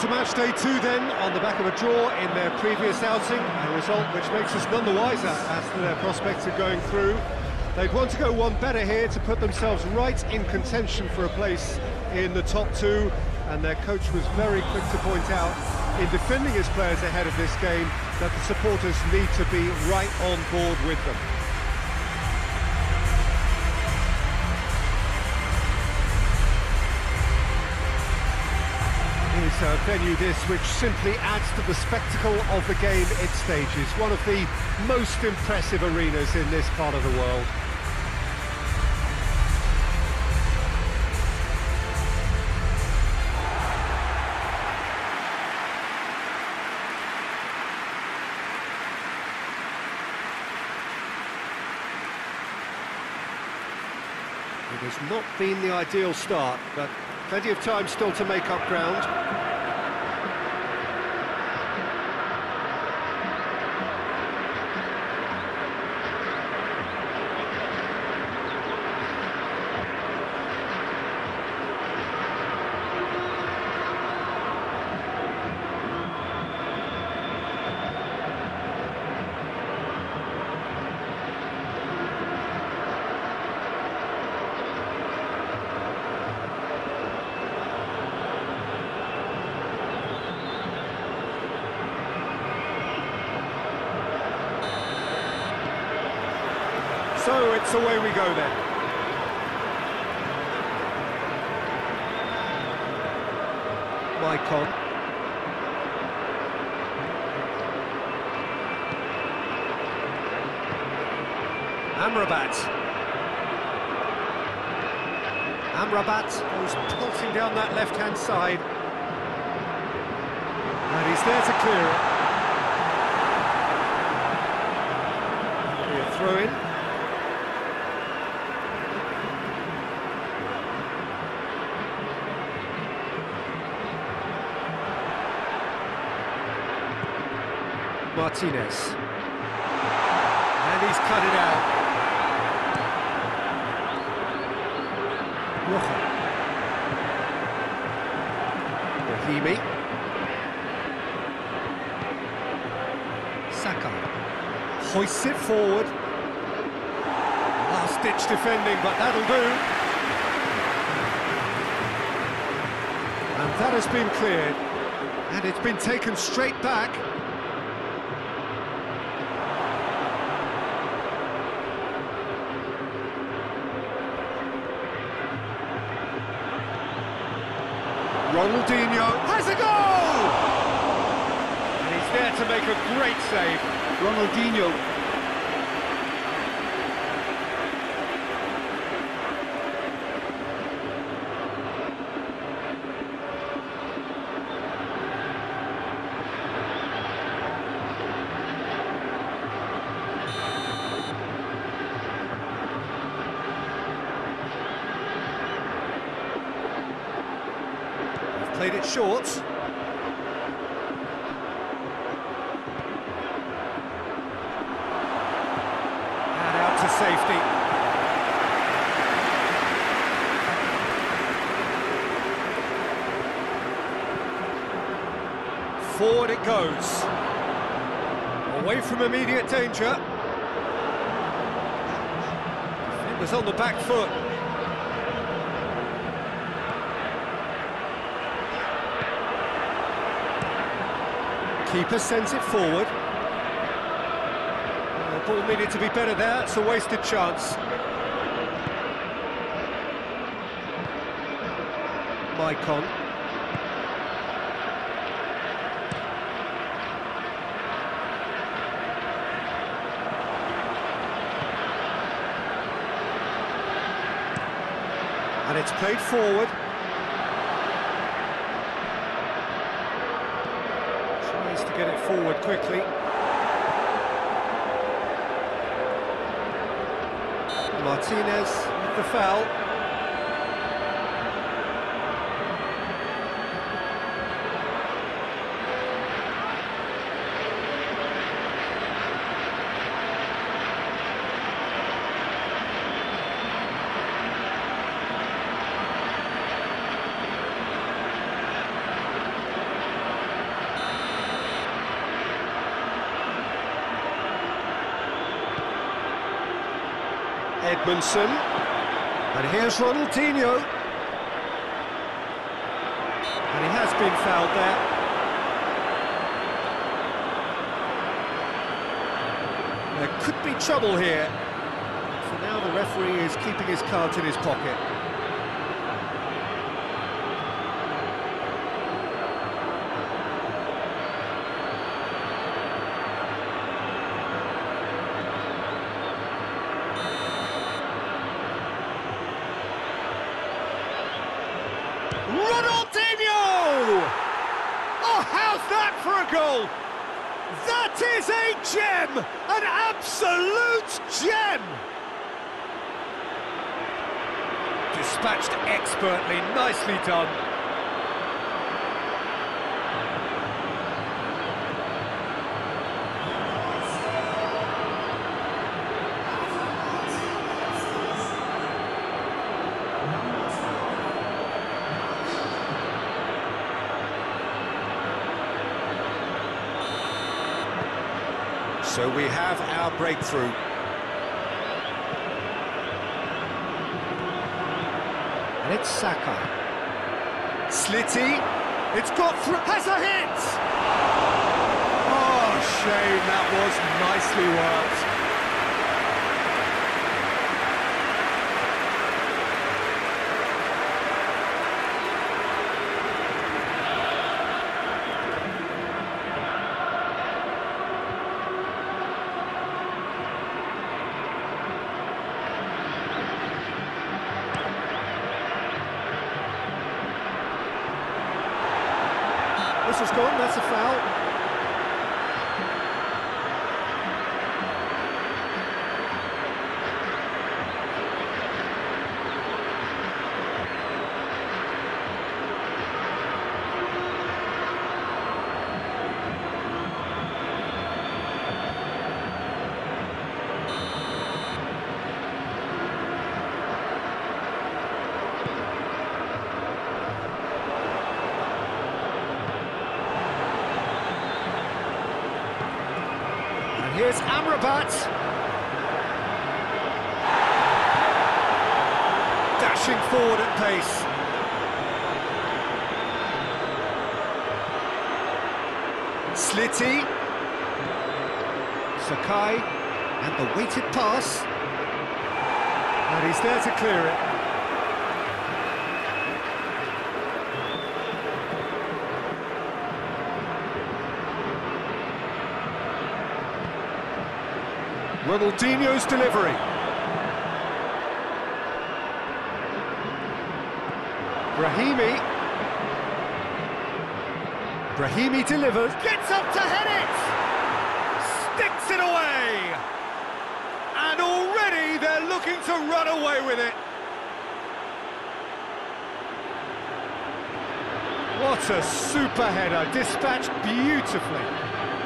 to match day 2 then, on the back of a draw in their previous outing, a result which makes us none the wiser as to their prospects of going through. They'd want to go one better here to put themselves right in contention for a place in the top 2, and their coach was very quick to point out, in defending his players ahead of this game, that the supporters need to be right on board with them. It's a venue this which simply adds to the spectacle of the game it stages. One of the most impressive arenas in this part of the world. It has not been the ideal start, but plenty of time still to make up ground. So it's away we go then. Maicon. Amrabat. Amrabat goes pelting down that left-hand side. And he's there to clear it. He'll throw in. Martinez, and he's cut it out. Rojo, Brahimi, Saka hoists it forward. Last-ditch defending, but that'll do. And that has been cleared, and it's been taken straight back. Ronaldinho has a goal! And he's there to make a great save. Ronaldinho. Played it short. And out to safety. Forward it goes. Away from immediate danger. It was on the back foot. Keeper sends it forward. The ball needed to be better there, it's a wasted chance. Maicon. And it's played forward. To get it forward quickly. Martinez with the foul. Edmondson. And here's Ronaldinho. And he has been fouled there. There could be trouble here. So now the referee is keeping his cards in his pocket. Ronaldinho! Oh, how's that for a goal? That is a gem! An absolute gem! Dispatched expertly, nicely done. So we have our breakthrough. And it's Saka. Slitty, it's got through, has a hit! Oh, shame, that was nicely worked. This has gone, that's a foul. Here's Amrabat. Dashing forward at pace. Slitty. Sakai. And the weighted pass. And he's there to clear it. Ronaldinho's delivery. Brahimi delivers, gets up to head it! Sticks it away! And already they're looking to run away with it. What a super header, dispatched beautifully.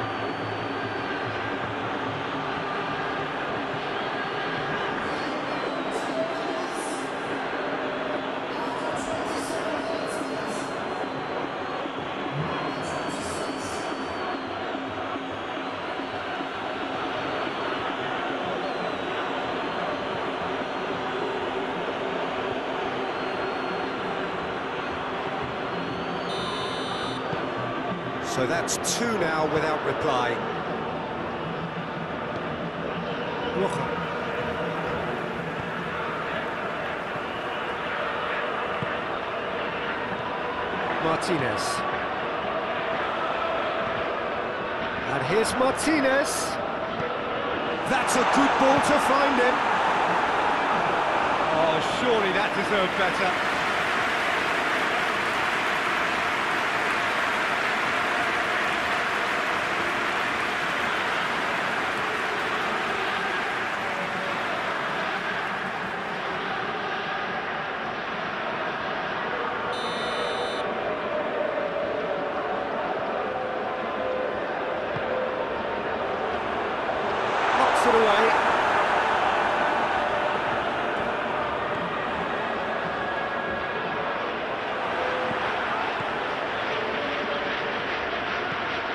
So that's two now without reply. Roja. Martinez. And here's Martinez. That's a good ball to find him. Oh, surely that deserved better. It away.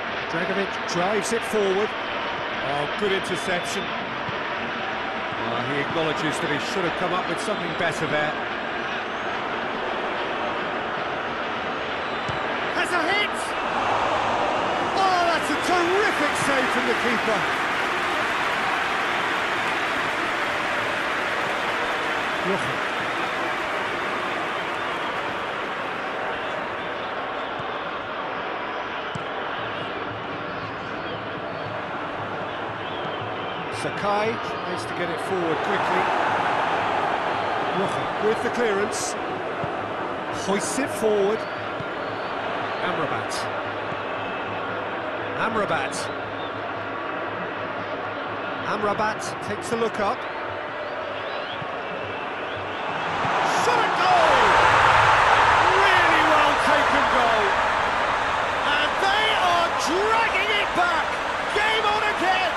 Dragovic drives it forward. Oh, good interception. He acknowledges that he should have come up with something better there. Has a hit! Oh, that's a terrific save from the keeper. Rojo. Sakai needs to get it forward quickly. Rojo with the clearance. Hoists it forward. Amrabat. Amrabat takes a look up. Shot at goal! Really well taken goal. And they are dragging it back. Game on again.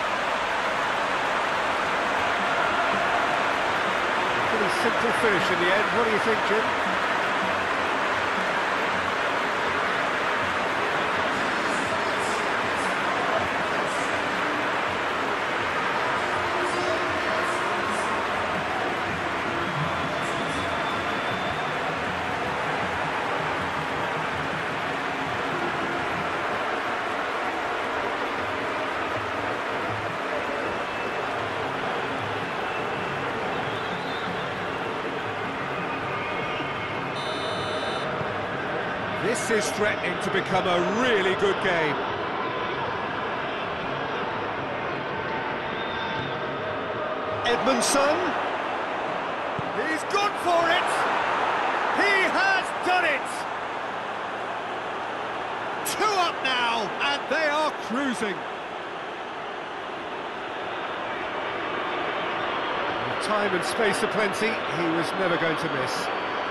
Pretty simple finish in the end. What do you think, Jim? This is threatening to become a really good game. Edmondson. He's gone for it. He has done it. 2 up now, and they are cruising. Time and space aplenty, he was never going to miss.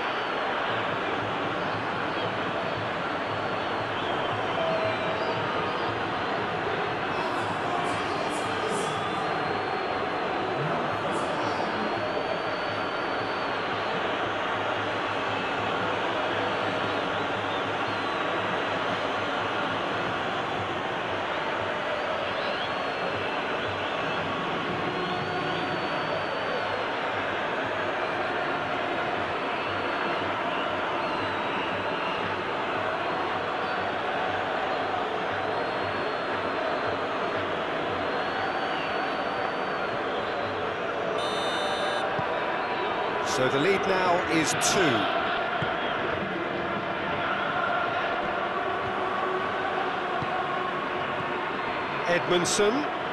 So the lead now is 2. Edmondson.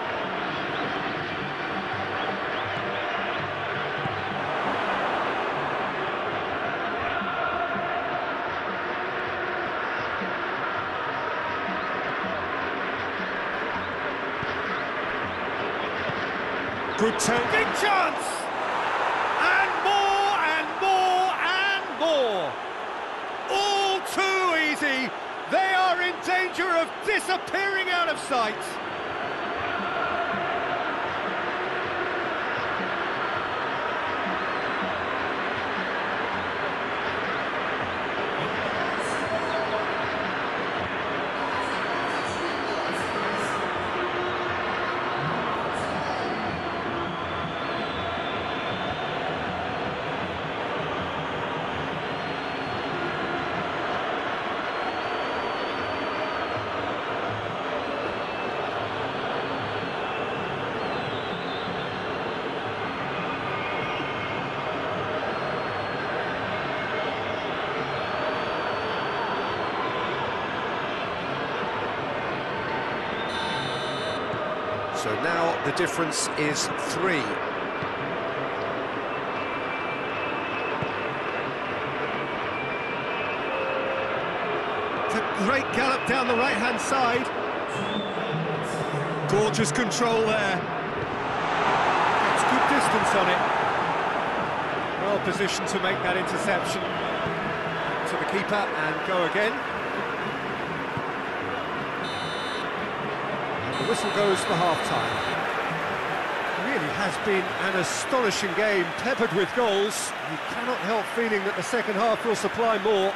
Good take. Big chance! All too easy. They are in danger of disappearing out of sight. So now the difference is 3. It's a great gallop down the right-hand side. Gorgeous control there. It's good distance on it. Well positioned to make that interception. To the keeper and go again. The whistle goes for half-time. Really has been an astonishing game, peppered with goals. You cannot help feeling that the second half will supply more.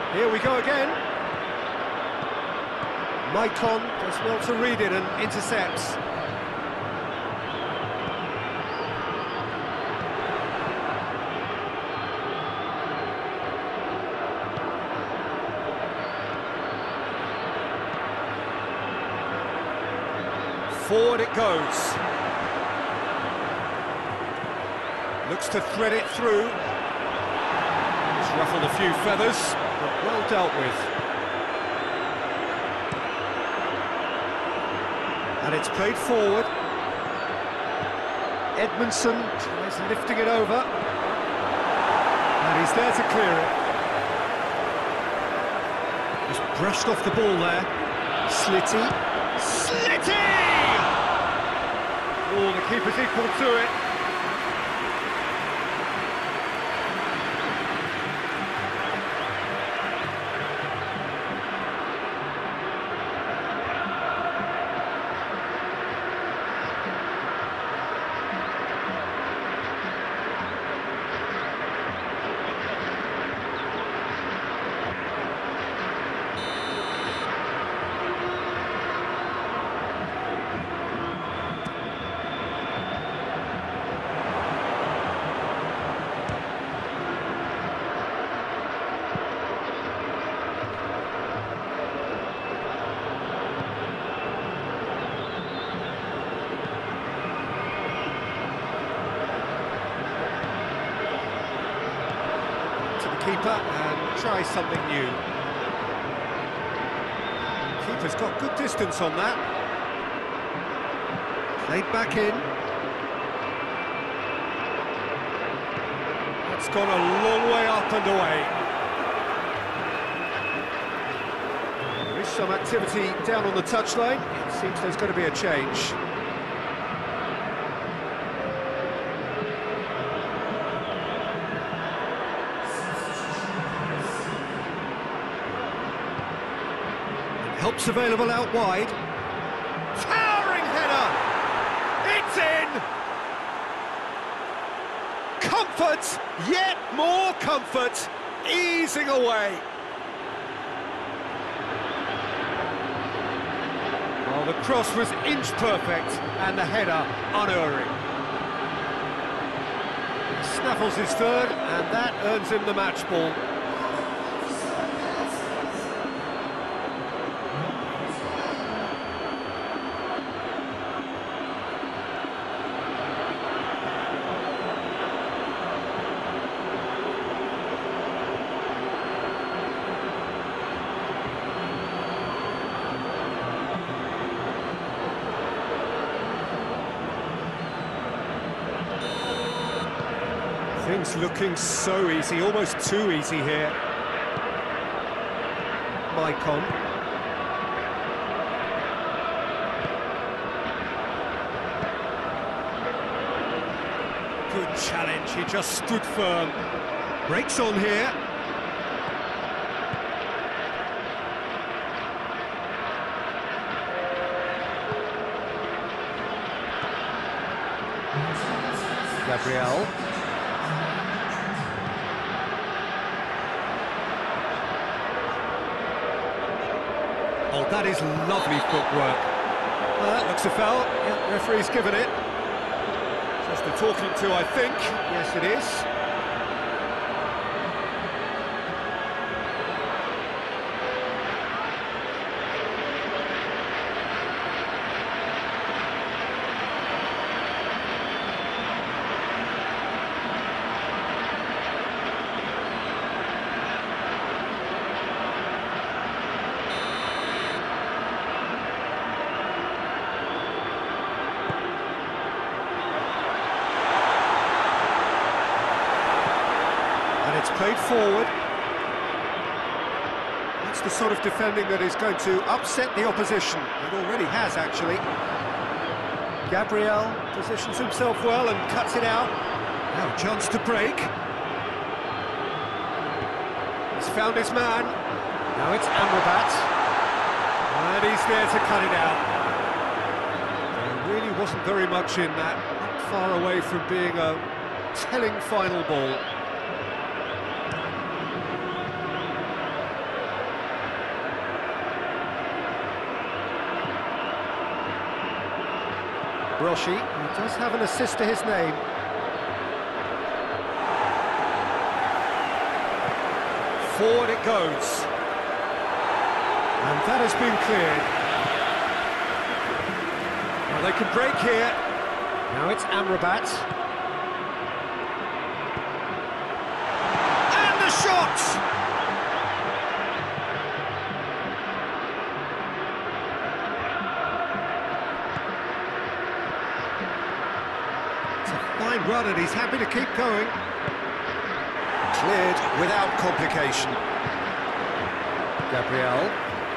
Here we go again. Maicon does well to read it and intercepts. Forward it goes. Looks to thread it through. It's ruffled a few feathers, but well dealt with. And it's played forward. Edmondson tries lifting it over. And he's there to clear it. Just brushed off the ball there. Slitty. Slitty! Oh, the keeper's equal to it. Keeper and try something new. Keeper's got good distance on that. Played back in. It's gone a long way up and away. There is some activity down on the touchline. It seems there's going to be a change. Helps available out wide. Towering header! It's in! Comfort! Yet more comfort! Easing away. Well, the cross was inch perfect and the header unerring. Snaffles his third and that earns him the match ball. Things looking so easy, almost too easy here. Maicon. Good challenge, he just stood firm. Breaks on here. Gabriel. Oh, that is lovely footwork. That looks a foul. Yeah, referee's given it. Just a talking to, I think. Yes, it is. It's played forward. That's the sort of defending that is going to upset the opposition. It already has, actually. Gabriel positions himself well and cuts it out. Now a chance to break. He's found his man. Now it's Amrabat. And he's there to cut it out. There really wasn't very much in that. Not far away from being a telling final ball. Brochy, who does have an assist to his name. Forward it goes. And that has been cleared. Now they can break here. Now it's Amrabat. And the shot! It's a fine run and he's happy to keep going. Cleared without complication. Gabriel.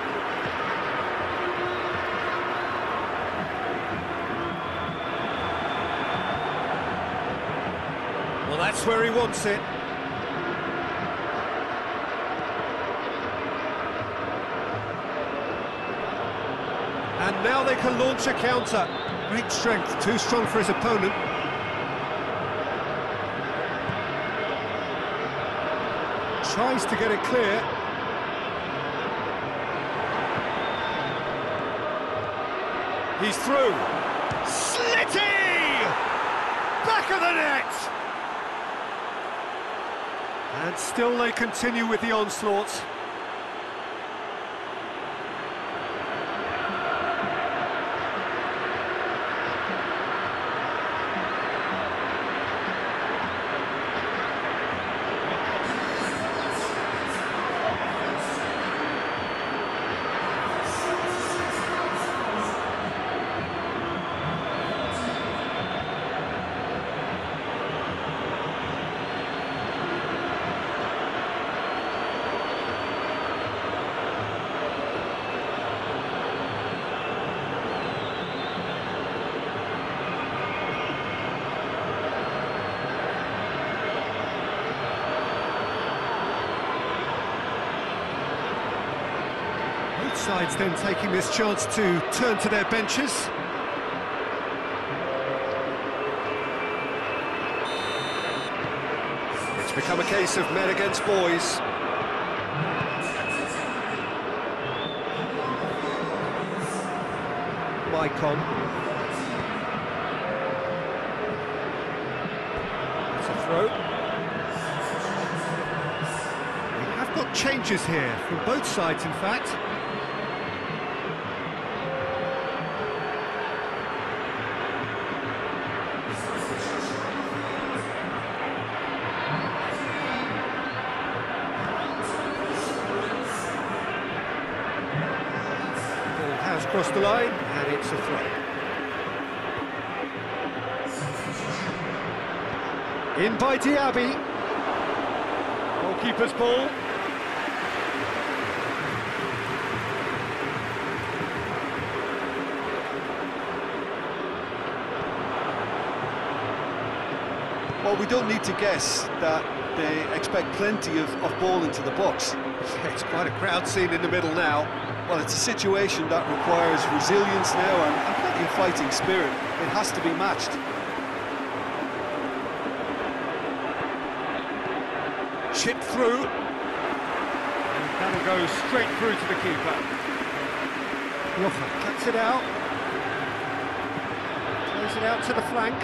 Well, that's where he wants it. And now they can launch a counter. Great strength, too strong for his opponent. Tries to get it clear. He's through. Slitty! Back of the net! And still they continue with the onslaught. Both sides then taking this chance to turn to their benches. It's become a case of men against boys. Maicon. It's a throw. We have got changes here from both sides, in fact. Across the line, and it's a throw. In by Diaby. Goalkeeper's ball. Well, we don't need to guess that they expect plenty of ball into the box. It's quite a crowd scene in the middle now. Well, it's a situation that requires resilience now and plenty of fighting spirit. It has to be matched. Chip through. And that'll go straight through to the keeper. Rocha cuts it out. Plays it out to the flank.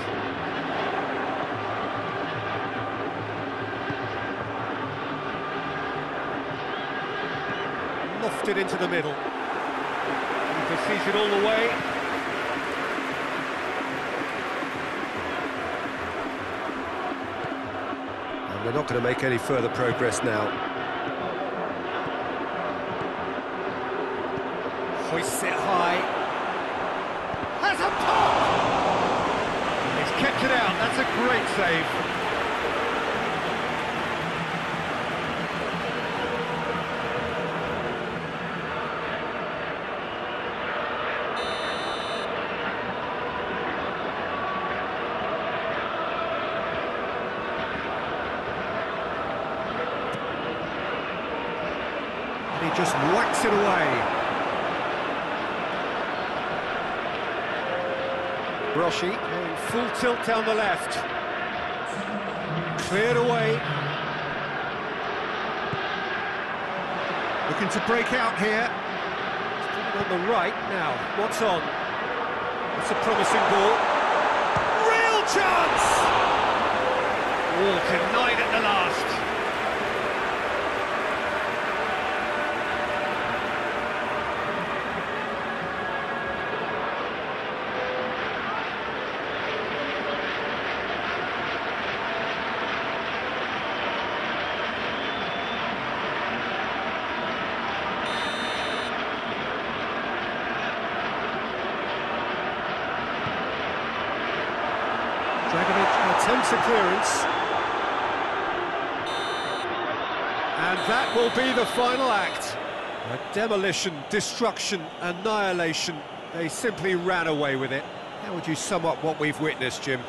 Lofted into the middle. Keeper sees it all the way. And they're not going to make any further progress now. Hoists it high. Has a pop! He's kept it out. That's a great save. He just whacks it away. Brochy in full tilt down the left. Cleared away. Looking to break out here. Still on the right now. What's on? It's a promising ball. chance! Oh, denied at the last. Dragovic attempts a clearance. And that will be the final act. A demolition, destruction, annihilation. They simply ran away with it. How would you sum up what we've witnessed, Jim?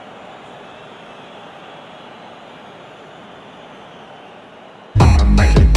I'm